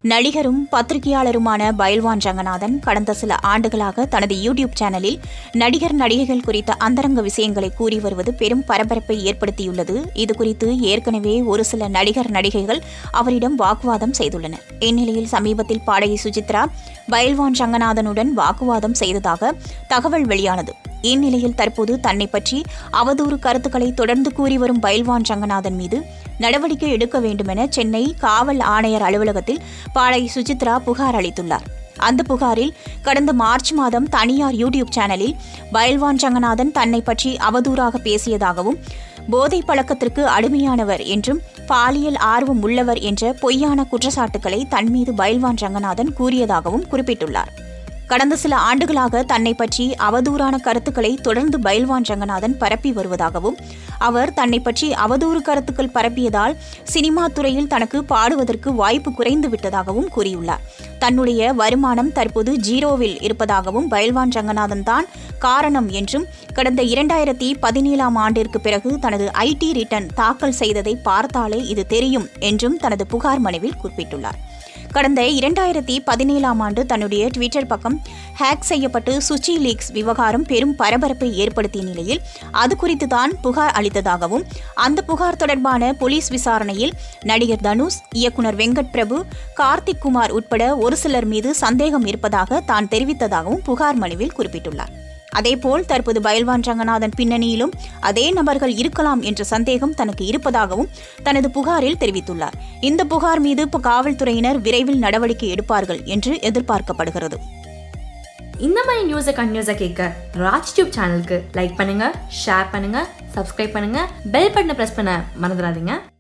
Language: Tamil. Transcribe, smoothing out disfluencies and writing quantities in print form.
நடிகரும் பத்திரிகையாளருமான பைல்வான் ரங்கநாதன் கடந்த சில ஆண்டுகளாக தனது யூடியூப் சேனலில் நடிகர் நடிகைகள் குறித்த அந்தரங்க விஷயங்களை கூறி வருவது பெரும் பரபரப்பை ஏற்படுத்தியுள்ளது. இதுகுறித்து ஏற்கனவே ஒரு சில நடிகர் நடிகைகள் அவரிடம் வாக்குவாதம் செய்துள்ளனர். இந்நிலையில் சமீபத்தில் பாடகி சுசித்ரா பைல்வான் ரங்கநாதனுடன் வாக்குவாதம் செய்ததாக தகவல் வெளியானது. இந்நிலையில் தற்போது தன்னை பற்றி அவதூறு கருத்துக்களை தொடர்ந்து கூறி வரும் பைல்வான் ரங்கநாதன் மீது நடவடிக்கை எடுக்க வேண்டுமென சென்னை காவல் ஆணையர் அலுவலகத்தில் பாடகி சுச்சித்ரா புகார் அளித்துள்ளார். அந்த புகாரில் கடந்த மார்ச் மாதம் தனியார் யூடியூப் சேனலில் பைல்வான் ரங்கநாதன் தன்னை பற்றி அவதூறாக பேசியதாகவும், போதை பழக்கத்திற்கு அடிமையானவர் என்றும் பாலியல் ஆர்வம் உள்ளவர் என்ற பொய்யான குற்றச்சாட்டுக்களை தன் மீது பைல்வான் ரங்கநாதன் கூறியதாகவும் குறிப்பிட்டுள்ளார். கடந்த சில ஆண்டுகளாக தன்னை பற்றி அவதூறான கருத்துக்களை தொடர்ந்து பைல்வான் ரங்கநாதன் பரப்பி வருவதாகவும், அவர் தன்னை பற்றி அவதூறு கருத்துக்கள் பரப்பியதால் சினிமா துறையில் தனக்கு பாடுவதற்கு வாய்ப்பு குறைந்து விட்டதாகவும் கூறியுள்ளார். தன்னுடைய வருமானம் தற்போது ஜீரோவில் இருப்பதாகவும், பைல்வான் ரங்கநாதன் தான் காரணம் என்றும், கடந்த 2017 ஆண்டிற்கு பிறகு தனது ஐடி ரிட்டர்ன் தாக்கல் செய்ததை பார்த்தாலே இது தெரியும் என்றும் தனது புகார் மனுவில் குறிப்பிட்டுள்ளார். கடந்த 2017 ஆண்டு தன்னுடைய ட்விட்டர் பக்கம் ஹேக் செய்யப்பட்டு சுச்சி லீக்ஸ் விவகாரம் பெரும் பரபரப்பை ஏற்படுத்திய நிலையில் அது குறித்து தான் புகார் அளித்ததாகவும், அந்த புகார் தொடர்பான போலீஸ் விசாரணையில் நடிகர் தனுஷ், இயக்குனர் வெங்கட் பிரபு, கார்த்திக் குமார் உட்பட ஒரு சிலர் மீது சந்தேகம் இருப்பதாக தான் தெரிவித்ததாகவும் புகார் மனுவில் குறிப்பிட்டுள்ளார். அதேபோல் தற்போது பைல்வான் ரங்கநாதன் பின்னணியிலும் அதே நபர்கள் இருக்கலாம் என்ற சந்தேகம் தனக்கு இருப்பதாகவும் தனது புகாரில் தெரிவித்துள்ளார். இந்த புகார் மீது காவல்துறையினர் விரைவில் நடவடிக்கை எடுப்பார்கள் என்று எதிர்பார்க்கப்படுகிறது. இந்த மாதிரி நியூஸை கண்டினியூஸா கேட்க ராஜ் டியூப் சேனலுக்கு லைக் பண்ணுங்க, ஷேர் பண்ணுங்க, சப்ஸ்கிரைப் பண்ணுங்க, பெல் பட்டனை பிரஸ் பண்ண மறந்துடாதீங்க.